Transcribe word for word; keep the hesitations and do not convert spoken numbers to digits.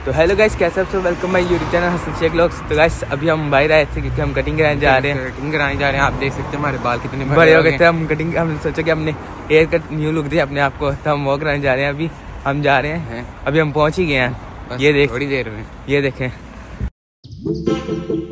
तो hello guys, कैसे आप सब, welcome my YouTube channel Hasan Shaikh लोग। तो गाइस अभी हम बाहर आए थे क्योंकि हम कटिंग कराने जा रहे हैं कटिंग कराने जा रहे हैं। आप देख सकते हैं हमारे बाल कितने बड़े हो गए थे। हम कटिंग हमने सोचा कि हमने हेयर कट न्यू लुक दिया अपने आप को, तो हम वो कराने जा रहे हैं। अभी हम जा रहे हैं, अभी हम पहुंच ही गए हैं। ये देख, थोड़ी देर में ये देखें।